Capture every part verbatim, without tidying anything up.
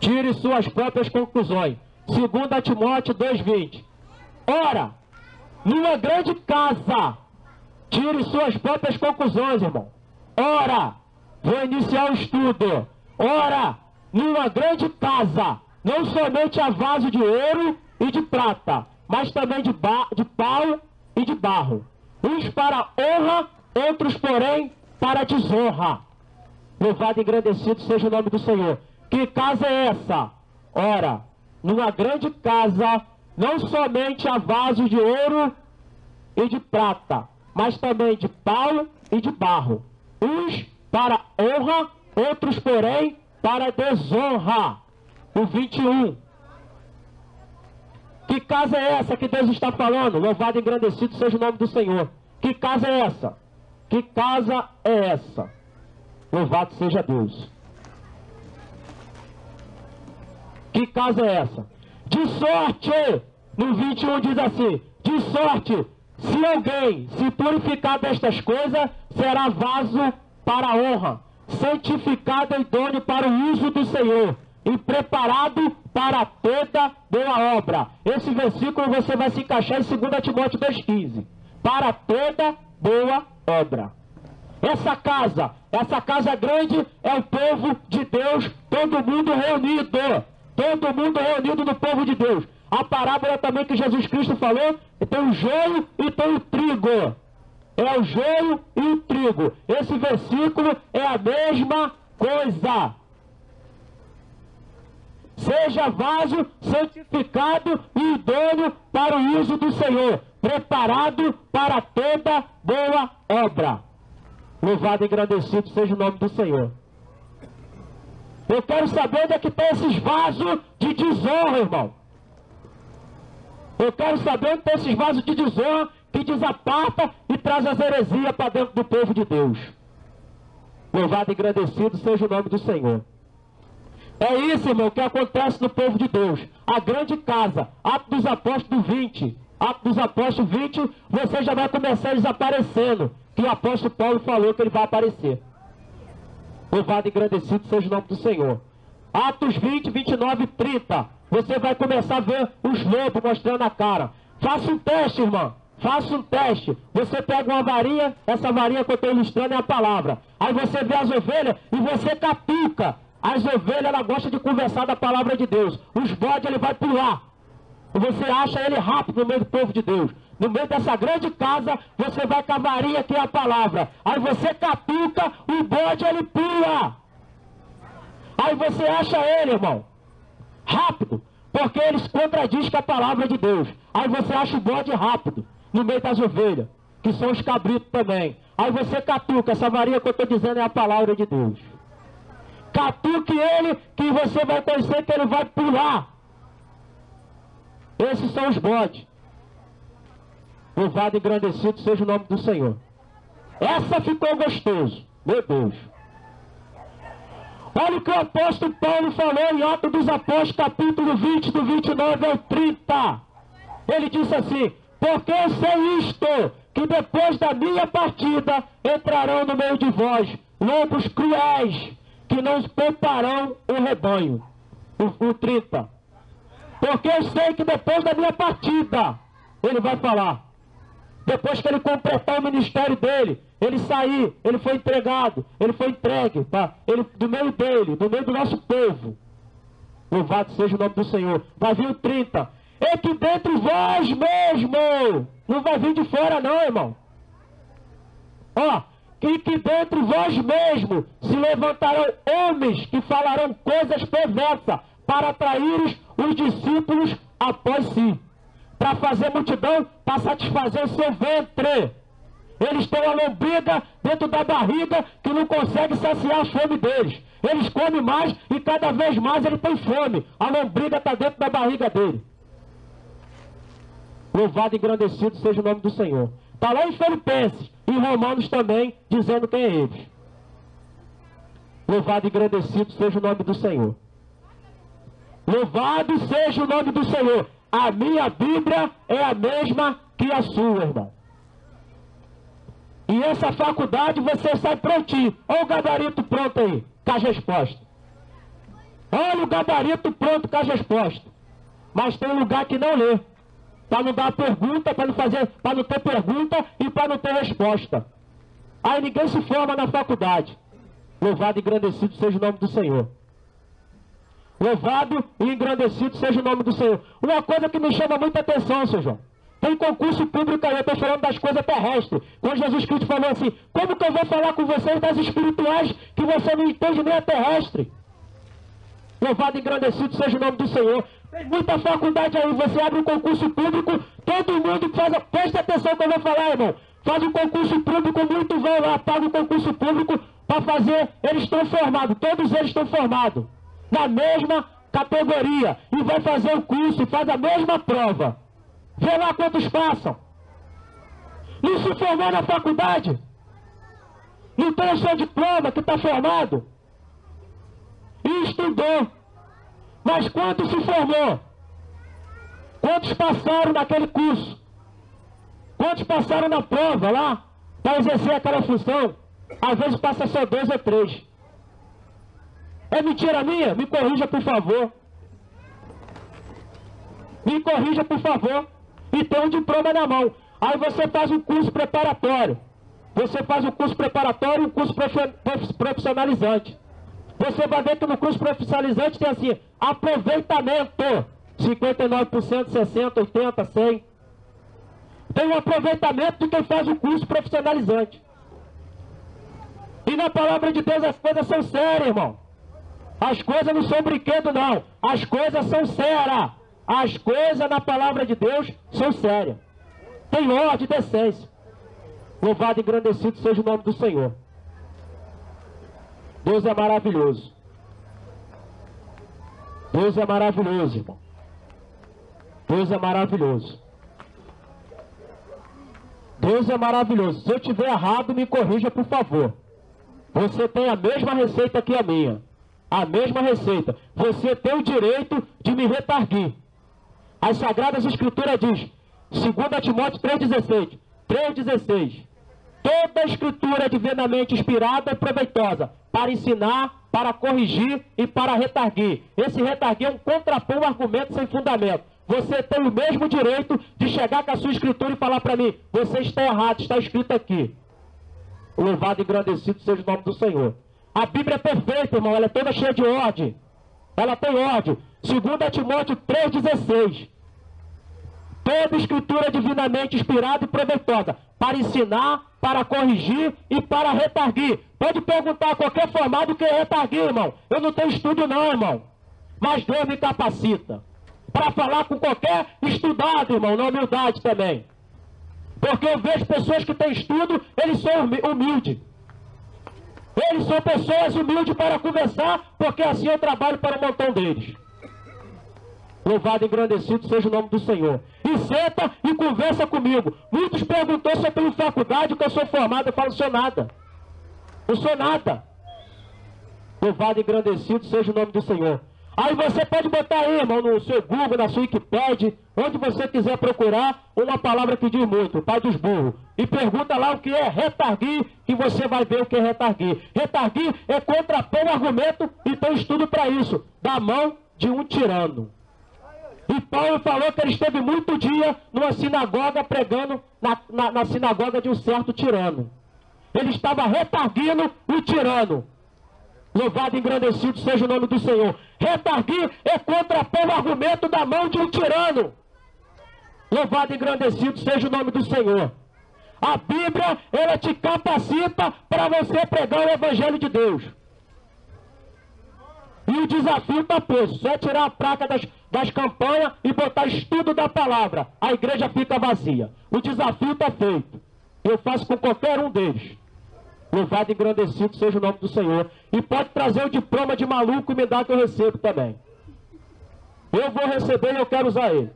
tire suas próprias conclusões. Segunda Timóteo dois, vinte. Ora, numa grande casa, tire suas próprias conclusões, irmão. Ora, vou iniciar o estudo. Ora, numa grande casa, não somente há vaso de ouro e de prata, mas também de, ba de pau e de barro. Uns para honra, outros, porém, para desonra. Louvado e engrandecido seja o nome do Senhor. Que casa é essa? Ora, numa grande casa, não somente há vasos de ouro e de prata, mas também de pau e de barro. Uns para honra, outros, porém, para desonra. O vinte e um. Que casa é essa que Deus está falando? Louvado e engrandecido seja o nome do Senhor. Que casa é essa? Que casa é essa? Louvado seja Deus. Que casa é essa? De sorte, no vinte e um diz assim, de sorte, se alguém se purificar destas coisas, será vaso para a honra, santificado e idôneo para o uso do Senhor, e preparado para toda boa obra. Esse versículo você vai se encaixar em segunda Timóteo dois, quinze. Para toda boa obra. Essa casa, essa casa grande é o povo de Deus, todo mundo reunido. Todo mundo reunido no povo de Deus. A parábola também que Jesus Cristo falou, tem o joio e tem o trigo. É o joio e o trigo. Esse versículo é a mesma coisa. Seja vaso santificado e idôneo para o uso do Senhor, preparado para toda boa obra. Louvado e engrandecido seja o nome do Senhor. Eu quero saber onde é que tem esses vasos de desonra, irmão. Eu quero saber onde tem esses vasos de desonra que desaparta e traz as heresias para dentro do povo de Deus. Louvado e engrandecido seja o nome do Senhor. É isso, irmão, que acontece no povo de Deus. A grande casa, Atos dos Apóstolos vinte. Atos dos Apóstolos vinte, você já vai começar desaparecendo. Que o apóstolo Paulo falou que ele vai aparecer. Louvado e engrandecido seja o nome do Senhor. Atos vinte, vinte e nove e trinta. Você vai começar a ver os lobos mostrando a cara. Faça um teste, irmão. Faça um teste. Você pega uma varinha, essa varinha que eu estou ilustrando é a palavra. Aí você vê as ovelhas e você catuca. As ovelhas, ela gosta de conversar da palavra de Deus. Os bodes, ele vai pular. E você acha ele rápido no meio do povo de Deus. No meio dessa grande casa, você vai com a varinha que é a palavra. Aí você catuca, o bode, ele pula. Aí você acha ele, irmão, rápido. Porque eles contradizem com a palavra de Deus. Aí você acha o bode rápido, no meio das ovelhas, que são os cabritos também. Aí você catuca, essa varinha que eu estou dizendo é a palavra de Deus. Catuque ele, que você vai conhecer que ele vai pular. Esses são os bodes. Louvado e engrandecido seja o nome do Senhor. Essa ficou gostoso. Meu Deus. Olha o que o apóstolo Paulo falou em Atos dos Apóstolos, capítulo vinte, do vinte e nove ao trinta. Ele disse assim, porque eu sei isto, que depois da minha partida entrarão no meio de vós lobos cruéis, que não pouparão o rebanho. O, o trinta. Porque eu sei que depois da minha partida, ele vai falar. Depois que ele completar o ministério dele, ele sair, ele foi entregado, ele foi entregue, tá? Ele, do meio dele, do meio do nosso povo. Louvado seja o nome do Senhor. Vai vir o trinta. É que dentre vós mesmo, não vai vir de fora não, irmão. Ó, e que dentre vós mesmo se levantarão homens que falarão coisas perversas para atrair os discípulos após si. Para fazer multidão, para satisfazer o seu ventre. Eles têm uma lombriga dentro da barriga que não consegue saciar a fome deles. Eles comem mais e cada vez mais ele tem fome. A lombriga está dentro da barriga dele. Louvado e engrandecido seja o nome do Senhor. Está lá em Filipenses e em Romanos também, dizendo quem é eles. Louvado e engrandecido seja o nome do Senhor. Louvado seja o nome do Senhor. A minha Bíblia é a mesma que a sua, irmão. E essa faculdade você sai prontinho. Olha o gabarito pronto aí, com as respostas. Olha o gabarito pronto com as respostas. Mas tem um lugar que não lê. Para não dar pergunta, para não fazer, para não ter pergunta e para não ter resposta. Aí ninguém se forma na faculdade. Louvado e engrandecido seja o nome do Senhor. Louvado e engrandecido seja o nome do Senhor. Uma coisa que me chama muita atenção, seu João. Tem concurso público aí, eu estou falando das coisas terrestres. Quando Jesus Cristo falou assim, como que eu vou falar com vocês das espirituais que você não entende nem a terrestre? Louvado e engrandecido seja o nome do Senhor. Tem muita faculdade aí, você abre um concurso público, todo mundo que faz... A... Presta atenção que eu vou falar, irmão. Faz um concurso público, muito vão lá, paga um concurso público para fazer, eles estão formados, todos eles estão formados, na mesma categoria, e vai fazer o curso, e faz a mesma prova. Vê lá quantos passam. Não se formou na faculdade? Não tem o seu diploma que está formado? E estudou. Mas quantos se formou? Quantos passaram naquele curso? Quantos passaram na prova lá para exercer aquela função? Às vezes passa só dois ou três. É mentira minha? Me corrija, por favor. Me corrija, por favor. E tem um diploma na mão. Aí você faz um curso preparatório. Você faz um curso preparatório e um curso profissionalizante. Você vai ver que no curso profissionalizante tem assim, aproveitamento. cinquenta e nove por cento, sessenta por cento, oitenta por cento, cem por cento. Tem um aproveitamento de quem faz o curso profissionalizante. E na palavra de Deus as coisas são sérias, irmão. As coisas não são brinquedo, não. As coisas são sérias. As coisas na palavra de Deus são sérias. Tem ordem e decência. Louvado e engrandecido seja o nome do Senhor. Deus é maravilhoso. Deus é maravilhoso, irmão. Deus é maravilhoso. Deus é maravilhoso. Se eu tiver errado, me corrija, por favor. Você tem a mesma receita que a minha. A mesma receita. Você tem o direito de me retarguir. As Sagradas Escrituras diz, dois Timóteo três dezesseis, três dezesseis, toda a Escritura é divinamente inspirada e proveitosa para ensinar, para corrigir e para retarguir. Esse retarguir é um contrapor, um argumento sem fundamento. Você tem o mesmo direito de chegar com a sua Escritura e falar para mim, você está errado, está escrito aqui. Louvado e engrandecido seja o nome do Senhor. A Bíblia é perfeita, irmão, ela é toda cheia de ordem. Ela tem ordem. dois Timóteo três dezesseis. Toda Escritura é divinamente inspirada e proveitosa para ensinar, para corrigir e para retarguir. Pode perguntar a qualquer formado o que é retarguir, irmão. Eu não tenho estudo não, irmão. Mas Deus me capacita para falar com qualquer estudado, irmão, na humildade também. Porque eu vejo pessoas que têm estudo, eles são humildes. Eles são pessoas humildes para conversar, porque assim eu trabalho para um montão deles. Louvado e engrandecido seja o nome do Senhor. E senta e conversa comigo. Muitos perguntou se eu tenho faculdade, que eu sou formado. Eu falo, sou nada. Eu sou nada. Louvado e engrandecido seja o nome do Senhor. Aí você pode botar aí, irmão, no seu Google, na sua Wikipédia, onde você quiser procurar uma palavra que diz muito, o pai dos burros. E pergunta lá o que é retarguir, que você vai ver o que é retarguir. Retarguir é contrapor o argumento e tem estudo para isso, da mão de um tirano. E Paulo falou que ele esteve muito dia numa sinagoga pregando na, na, na sinagoga de um certo tirano. Ele estava retarguindo o tirano. Louvado e engrandecido seja o nome do Senhor. Retarguir é contrapor o argumento da mão de um tirano. Louvado e engrandecido seja o nome do Senhor. A Bíblia, ela te capacita para você pregar o Evangelho de Deus. E o desafio está posto. Só é tirar a placa das, das campanhas e botar estudo da palavra. A igreja fica vazia. O desafio está feito. Eu faço com qualquer um deles. Louvado e engrandecido seja o nome do Senhor. E pode trazer o diploma de maluco e me dar que eu recebo também. Eu vou receber e eu quero usar ele.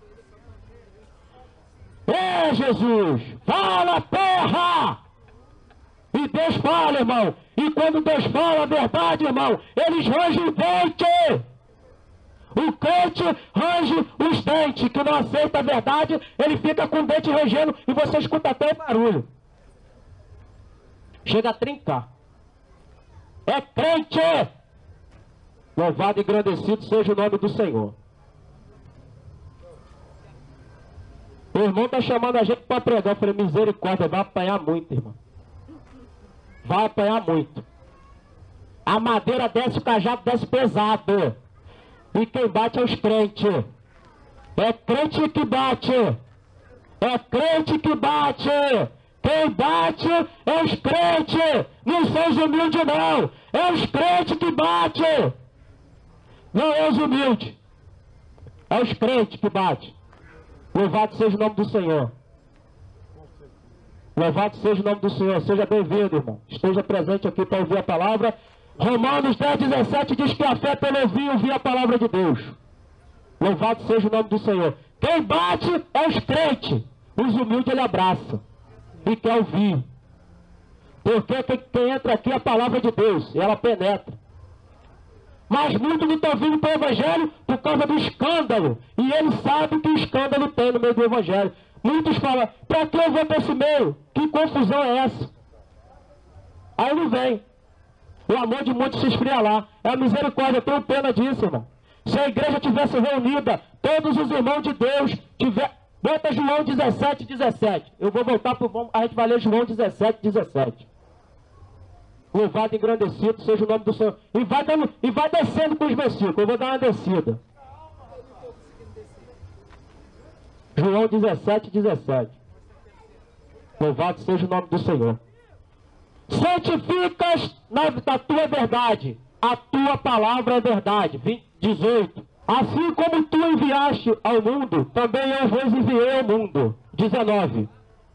É, Jesus! Fala, terra! E Deus fala, irmão. E quando Deus fala a verdade, irmão, eles rangem o dente. O crente range os dentes. Que não aceita a verdade, ele fica com o dente rangendo e você escuta até o barulho. Chega a trincar. É crente. Louvado e engrandecido seja o nome do Senhor. O irmão está chamando a gente para pregar. Eu falei, misericórdia, vai apanhar muito, irmão. Vai apanhar muito. A madeira desce, o cajado desce pesado. E quem bate é os crentes. É crente que bate. É crente que bate. Quem bate é os crentes. Não são os humildes, não. É os crentes que bate. Não é os humildes. É os crentes que bate. Louvado seja o nome do Senhor. Louvado seja o nome do Senhor. Seja bem-vindo, irmão. Esteja presente aqui para ouvir a palavra. Romanos dez, dezessete diz que a fé pelo ouvir e ouvir a palavra de Deus. Louvado seja o nome do Senhor. Quem bate é os crentes. Os humildes ele abraça. E quer ouvir. Porque quem, quem entra aqui é a palavra de Deus. E ela penetra. Mas muitos não estão vindo para o Evangelho por causa do escândalo. E ele sabe que o escândalo tem no meio do Evangelho. Muitos falam, para que eu vou para esse meio? Que confusão é essa? Aí não vem. O amor de muitos se esfria lá. É a misericórdia, eu tenho pena disso, irmão. Se a igreja tivesse reunida, todos os irmãos de Deus tiver... Bota João dezessete, dezessete. Eu vou voltar para o... A gente vai ler João dezessete, dezessete. Louvado e engrandecido seja o nome do Senhor. E vai, dando, e vai descendo com os versículos. Eu vou dar uma descida. João dezessete, dezessete. Louvado seja o nome do Senhor. Santificas na, na tua verdade. A tua palavra é verdade. dezoito. Assim como tu enviaste ao mundo, também eu vos enviei ao mundo. dezenove.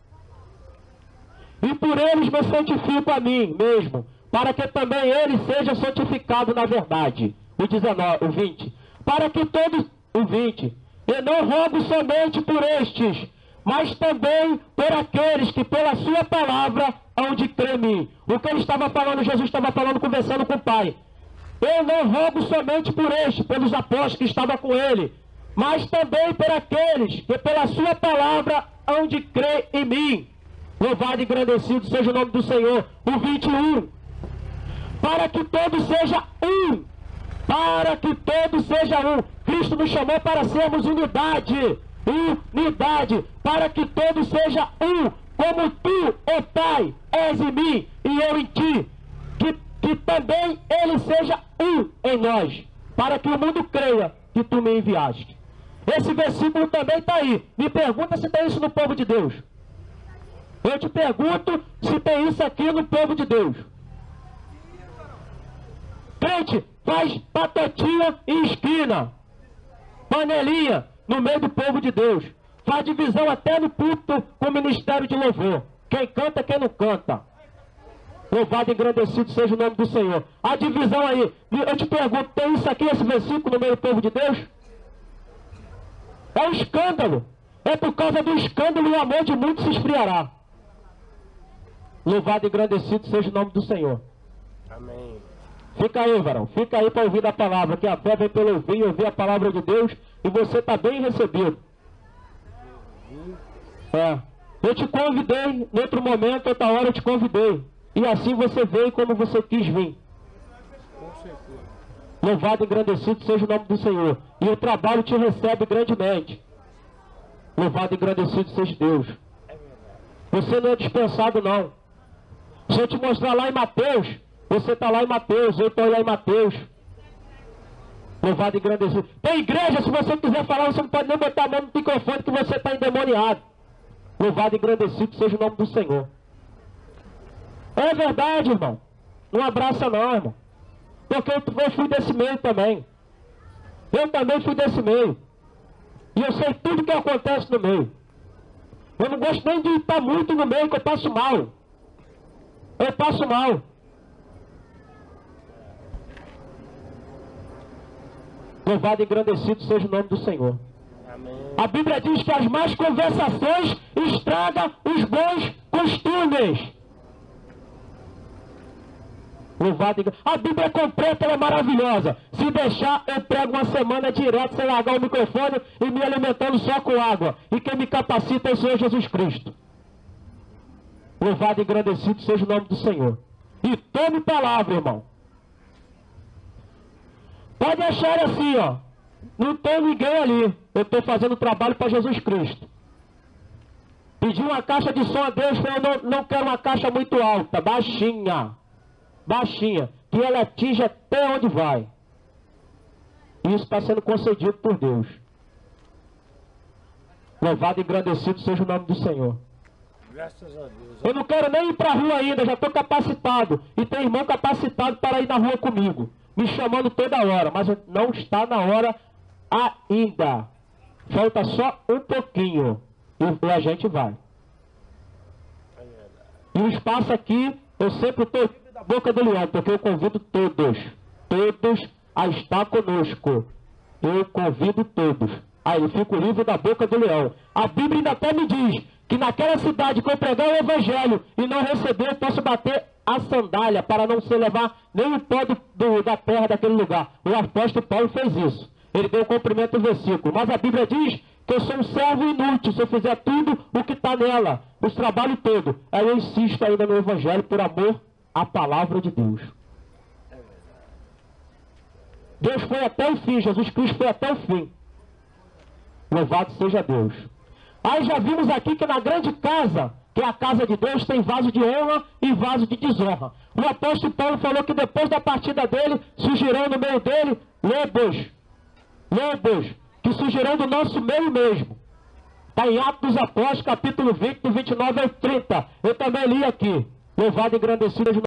E por eles me santifico a mim mesmo, para que também ele seja santificado na verdade. O dezenove, o vinte. Para que todos, o vinte. Eu não rogo somente por estes, mas também por aqueles que pela sua palavra hão de crer em mim. O que ele estava falando, Jesus estava falando, conversando com o Pai. Eu não rogo somente por estes, pelos apóstolos que estavam com ele, mas também por aqueles que pela sua palavra hão de crer em mim. Louvado e engrandecido seja o nome do Senhor. O vinte e um. Para que todos seja um. Para que todos seja um. Cristo nos chamou para sermos unidade. Unidade. Para que todos seja um. Como tu, ó Pai, és em mim e eu em ti. Que, que também ele seja um em nós. Para que o mundo creia que tu me enviaste. Esse versículo também está aí. Me pergunta se tem isso no povo de Deus. Eu te pergunto se tem isso aqui no povo de Deus. Crente faz patotinha em esquina, panelinha no meio do povo de Deus. Faz divisão até no culto com o ministério de louvor. Quem canta, quem não canta. Louvado e engrandecido seja o nome do Senhor. A divisão aí, eu te pergunto, tem isso aqui, esse versículo no meio do povo de Deus? É um escândalo. É por causa do escândalo e o amor de muitos se esfriará. Louvado e engrandecido seja o nome do Senhor. Amém. Fica aí, varão. Fica aí para ouvir a palavra. Que a fé vem pelo ouvir e ouvir a palavra de Deus. E você está bem recebido. É. Eu te convidei. Em outro momento, outra hora eu te convidei. E assim você veio como você quis vir. Louvado e engrandecido seja o nome do Senhor. E o trabalho te recebe grandemente. Louvado e engrandecido seja Deus. Você não é dispensado, não. Se eu te mostrar lá em Mateus, você está lá em Mateus, eu estou lá em Mateus. Louvado e engrandecido. Tem igreja, se você quiser falar, você não pode nem botar a mão no microfone que você está endemoniado. Louvado e engrandecido seja o nome do Senhor. É verdade, irmão. Não abraça não, irmão. Porque eu fui desse meio também. Eu também fui desse meio. E eu sei tudo que acontece no meio. Eu não gosto nem de estar muito no meio, que eu passo mal. Eu passo mal. Louvado e engrandecido seja o nome do Senhor. Amém. A Bíblia diz que as más conversações estragam os bons costumes. Louvado e engrandecido. A Bíblia é completa, ela é maravilhosa. Se deixar, eu prego uma semana direto, sem largar o microfone e me alimentando só com água. E quem me capacita é o Senhor Jesus Cristo. Louvado e engrandecido seja o nome do Senhor. E tome palavra, irmão. Pode achar assim, ó. Não tem ninguém ali. Eu estou fazendo trabalho para Jesus Cristo. Pedi uma caixa de som a Deus, falei, eu não, não quero uma caixa muito alta, baixinha. Baixinha. Que ela atinja até onde vai. Isso está sendo concedido por Deus. Louvado e engrandecido seja o nome do Senhor. Graças a Deus. Eu não quero nem ir para a rua ainda, já estou capacitado. E tem irmão capacitado para ir na rua comigo. Me chamando toda hora, mas não está na hora ainda. Falta só um pouquinho. E a gente vai. E o espaço aqui, eu sempre estou livre da boca do leão, porque eu convido todos. Todos a estar conosco. Eu convido todos. Aí eu fico livre da boca do leão. A Bíblia ainda até me diz que naquela cidade que eu pregar o Evangelho e não receber, eu posso bater a sandália para não se levar nem o pó do, do, da terra daquele lugar. O apóstolo Paulo fez isso. Ele deu cumprimento do versículo. Mas a Bíblia diz que eu sou um servo inútil se eu fizer tudo o que está nela, os trabalhos todos. Aí eu insisto ainda no Evangelho por amor à palavra de Deus. Deus foi até o fim, Jesus Cristo foi até o fim. Louvado seja Deus. Aí já vimos aqui que na grande casa, que é a casa de Deus, tem vaso de honra e vaso de desonra. O apóstolo Paulo falou que depois da partida dele, surgirão no meio dele lobos. Lobos, que surgirão do nosso meio mesmo. Está em Atos dos Apóstolos, capítulo vinte, do vinte e nove ao trinta. Eu também li aqui. Louvado e engrandecido.